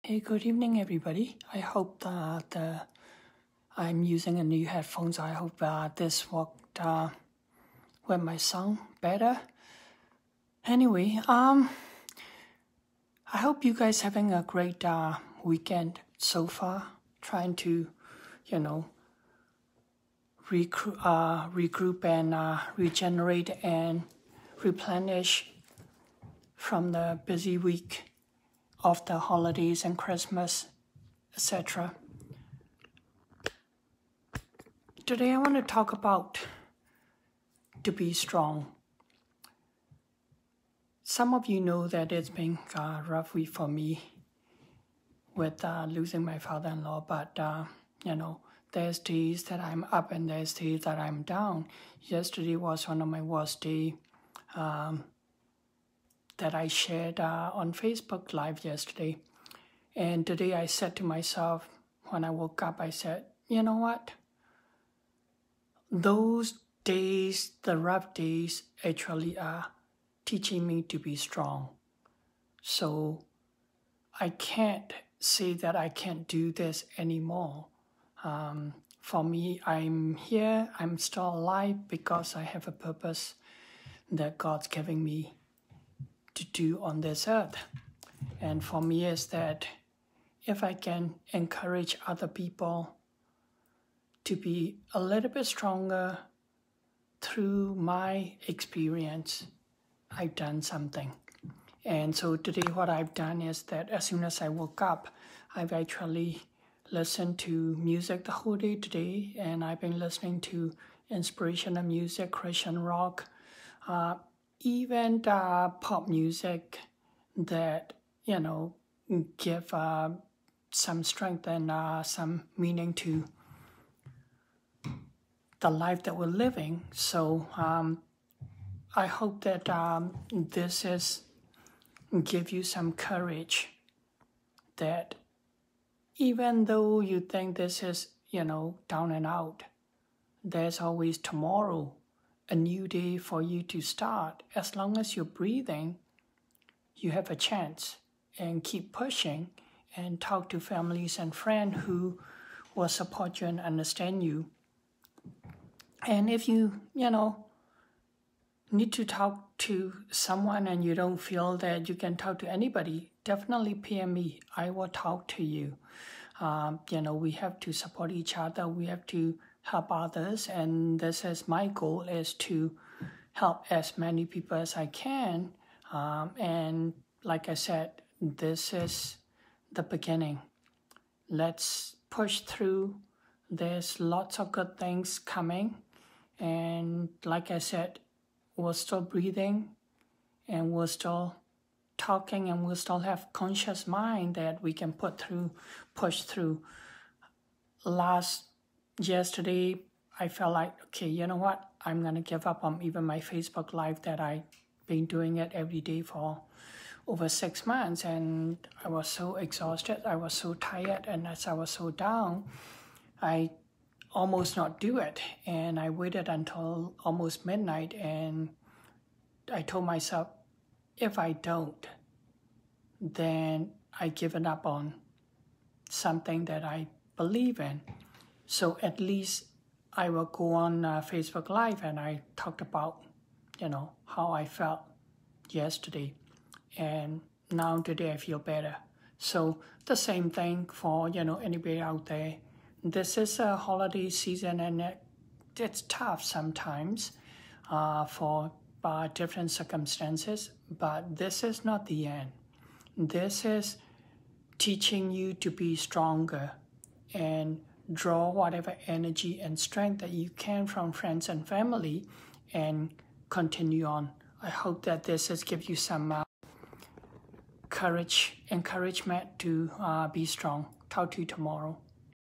Hey, good evening, everybody. I hope that I'm using a new headphones. I hope this worked with my sound better. Anyway, I hope you guys having a great weekend so far. Trying to, regroup and regenerate and replenish from the busy week of the holidays and Christmas, etc. Today I want to talk about to be strong. Some of you know that it's been a rough week for me with losing my father-in-law, but there's days that I'm up and there's days that I'm down. Yesterday was one of my worst days that I shared on Facebook Live yesterday. And today I said to myself, when I woke up, I said, you know what? Those days, the rough days, actually are teaching me to be strong. So I can't say that I can't do this anymore. For me, I'm here, I'm still alive because I have a purpose that God's giving me to do on this earth. And for me is that if I can encourage other people to be a little bit stronger through my experience, I've done something. And so today what I've done is that as soon as I woke up, I've actually listened to music the whole day today, and I've been listening to inspirational music, Christian rock, even pop music that, give some strength and some meaning to the life that we're living. So I hope that this is give you some courage that even though you think this is, down and out, there's always tomorrow, a new day for you to start. As long as you're breathing, you have a chance, and keep pushing and talk to families and friends who will support you and understand you. And if you, need to talk to someone and you don't feel that you can talk to anybody, definitely PM me. I will talk to you. We have to support each other. We have to help others. And this is my goal, is to help as many people as I can. And like I said, this is the beginning. Let's push through. There's lots of good things coming. And like I said, we're still breathing and we're still talking, and we'll still have conscious mind that we can push through. Yesterday, I felt like, okay, you know what? I'm going to give up on even my Facebook Live that I've been doing it every day for over 6 months. And I was so exhausted. I was so tired. And as I was so down, I almost not do it. And I waited until almost midnight. And I told myself, if I don't, then I given up on something that I believe in. So at least I will go on Facebook Live and I talked about, how I felt yesterday. And now today I feel better. So the same thing for, anybody out there. This is a holiday season and it's tough sometimes for different circumstances, but this is not the end. This is teaching you to be stronger and draw whatever energy and strength that you can from friends and family and continue on. I hope that this has given you some encouragement to be strong. Talk to you tomorrow.